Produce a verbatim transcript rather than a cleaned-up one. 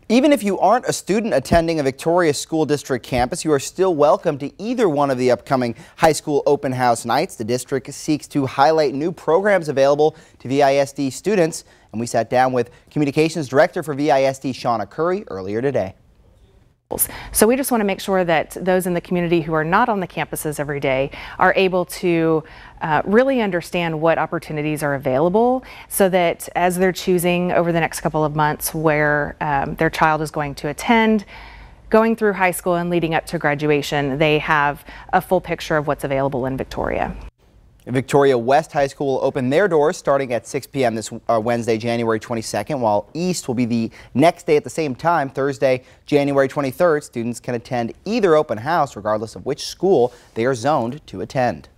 Even if you aren't a student attending a Victoria School District campus, you are still welcome to either one of the upcoming high school open house nights. The district seeks to highlight new programs available to V I S D students, and we sat down with Communications Director for V I S D, Shauna Curry, earlier today. So we just want to make sure that those in the community who are not on the campuses every day are able to uh, really understand what opportunities are available, so that as they're choosing over the next couple of months where um, their child is going to attend, going through high school and leading up to graduation, they have a full picture of what's available in Victoria. Victoria West High School will open their doors starting at six p m this uh, Wednesday, January twenty-second, while East will be the next day at the same time, Thursday, January twenty-third. Students can attend either open house regardless of which school they are zoned to attend.